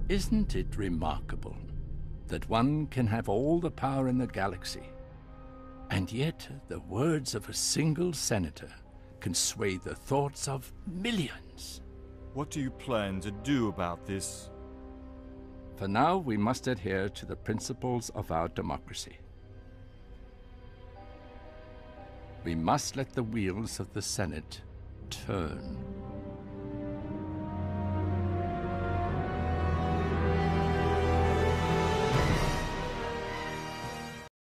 Isn't it remarkable that one can have all the power in the galaxy, and yet the words of a single senator can sway the thoughts of millions? What do you plan to do about this? For now, we must adhere to the principles of our democracy. We must let the wheels of the Senate turn.